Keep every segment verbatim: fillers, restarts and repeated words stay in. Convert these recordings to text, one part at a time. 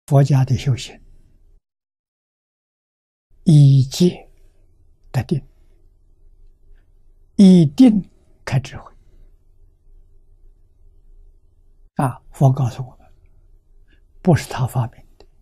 佛家的修行，以戒得定，以定开智慧。啊，佛告诉我们，不是他发明的，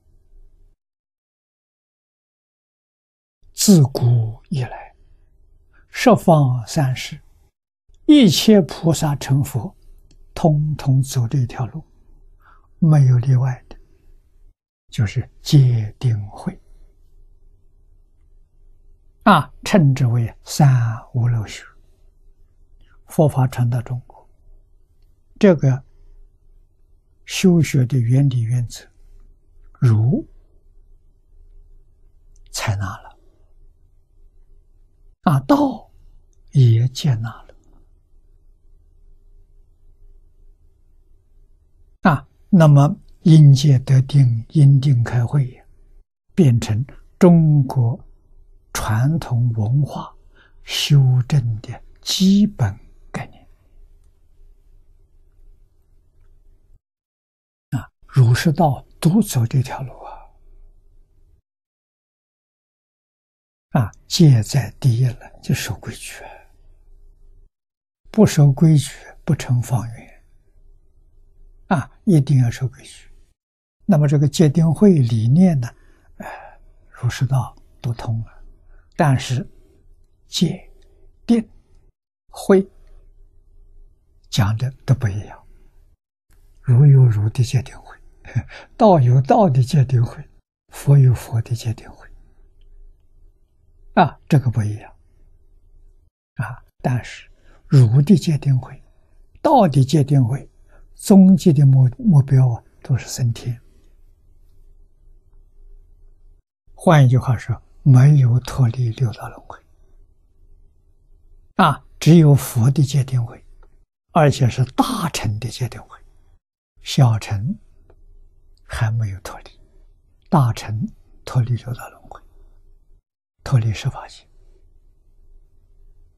自古以来，十方三世，一切菩萨成佛，通通走这条路，没有例外的，就是戒定慧。啊，称之为三无漏学。佛法传到中国，这个修学的原理原则，儒采纳了，啊，道也接纳了，啊，那么因戒得定，因定开慧，变成中国传统文化修正的基本概念。啊，儒释道都走这条路啊！啊，戒在第一了，就守规矩，不守规矩不成方圆。啊，一定要守规矩。那么这个戒定慧理念呢，呃，儒释道都通了。但是戒、定、慧讲的都不一样。儒有儒的戒定慧，道有道的戒定慧，佛有佛的戒定慧。啊，这个不一样。啊，但是儒的戒定慧、道的戒定慧，终极的目目标啊，都是升天。换一句话说，没有脱离六道轮回。啊，只有佛的戒定慧，而且是大乘的戒定慧，小乘还没有脱离，大乘脱离六道轮回，脱离十法界。